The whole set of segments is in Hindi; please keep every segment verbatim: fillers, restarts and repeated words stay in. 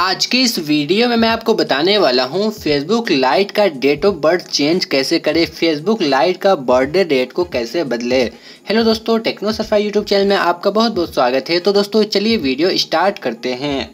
आज की इस वीडियो में मैं आपको बताने वाला हूं फेसबुक लाइट का डेट ऑफ बर्थ चेंज कैसे करें, फेसबुक लाइट का बर्थडे डेट को कैसे बदले। हेलो दोस्तों, टेक्नो सफाई यूट्यूब चैनल में आपका बहुत बहुत स्वागत है। तो दोस्तों चलिए वीडियो स्टार्ट करते हैं।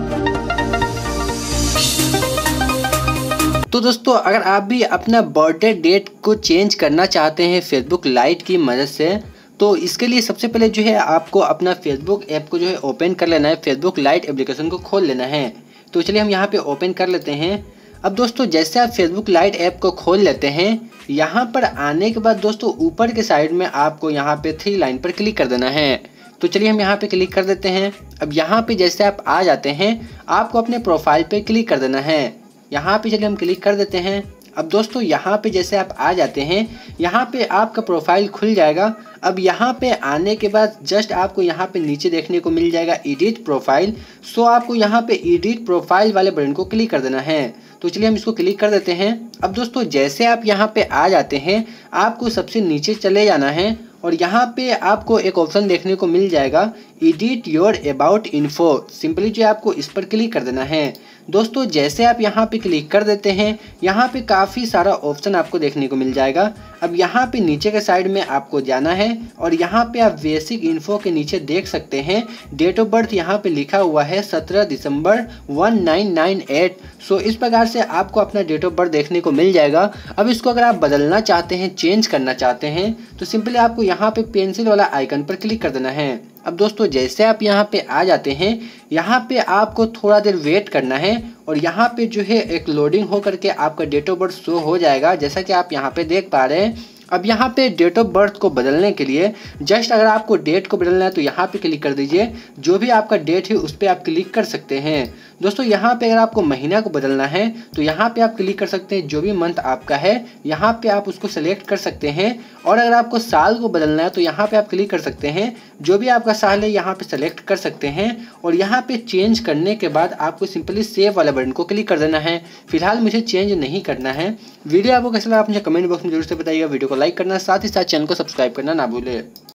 तो दोस्तों अगर आप भी अपना बर्थडे डेट को चेंज करना चाहते हैं फेसबुक लाइट की मदद से, तो इसके लिए सबसे पहले जो है आपको अपना फेसबुक ऐप को जो है ओपन कर लेना है। फेसबुक लाइट एप्लीकेशन को खोल लेना है। तो चलिए हम यहाँ पे ओपन कर लेते हैं। अब दोस्तों जैसे आप फेसबुक लाइट ऐप को खोल लेते हैं, यहाँ पर आने के बाद दोस्तों ऊपर के साइड में आपको यहाँ पे थ्री लाइन पर क्लिक कर देना है। तो चलिए हम यहाँ पे क्लिक कर देते हैं। अब यहाँ पे जैसे आप आ जाते हैं, आपको अपने प्रोफाइल पे क्लिक कर देना है। यहाँ पे चलिए हम क्लिक कर देते हैं। अब दोस्तों यहाँ पे जैसे आप आ जाते हैं, यहाँ पे आपका प्रोफाइल खुल जाएगा। अब यहाँ पे आने के बाद जस्ट आपको यहाँ पे नीचे देखने को मिल जाएगा एडिट प्रोफाइल। सो आपको यहाँ पे एडिट प्रोफाइल वाले बटन को क्लिक कर देना है। तो चलिए हम इसको क्लिक कर देते हैं। अब दोस्तों जैसे आप यहाँ पे आ जाते हैं, आपको सबसे नीचे चले जाना है और यहाँ पे आपको एक ऑप्शन देखने को मिल जाएगा edit your about info. Simply जो आपको इस पर क्लिक कर देना है। दोस्तों जैसे आप यहाँ पे क्लिक कर देते हैं, यहाँ पे काफ़ी सारा ऑप्शन आपको देखने को मिल जाएगा। अब यहाँ पे नीचे के साइड में आपको जाना है और यहाँ पे आप बेसिक इन्फो के नीचे देख सकते हैं डेट ऑफ बर्थ यहाँ पे लिखा हुआ है सत्रह दिसंबर one nine nine eight. So इस प्रकार से आपको अपना डेट ऑफ बर्थ देखने को मिल जाएगा। अब इसको अगर आप बदलना चाहते हैं, चेंज करना चाहते हैं, तो सिंपली आपको यहाँ पे पेंसिल वाला आइकन पर क्लिक कर देना है। अब दोस्तों जैसे आप यहाँ पे आ जाते हैं, यहाँ पे आपको थोड़ा देर वेट करना है और यहाँ पे जो है एक लोडिंग हो करके आपका डेट ऑफ बर्थ शो हो जाएगा, जैसा कि आप यहाँ पे देख पा रहे हैं। अब यहाँ पे डेट ऑफ बर्थ को बदलने के लिए जस्ट अगर आपको डेट को बदलना है तो यहाँ पे क्लिक कर दीजिए। जो भी आपका डेट है उस पर आप क्लिक कर सकते हैं। दोस्तों यहाँ पे अगर आपको महीना को बदलना है तो यहाँ पे आप क्लिक कर सकते हैं। जो भी मंथ आपका है यहाँ पे आप उसको सेलेक्ट कर सकते हैं। और अगर आपको साल को बदलना है तो यहाँ पे आप क्लिक कर सकते हैं। जो भी आपका साल है यहाँ पे सेलेक्ट कर सकते हैं और यहाँ पे चेंज करने के बाद आपको सिंपली सेव वाला बटन को क्लिक कर देना है। फिलहाल मुझे चेंज नहीं करना है। वीडियो आपको कैसा लगा आप मुझे कमेंट बॉक्स में जरूर से बताइएगा। वीडियो को लाइक करना, साथ ही साथ चैनल को सब्सक्राइब करना ना भूलें।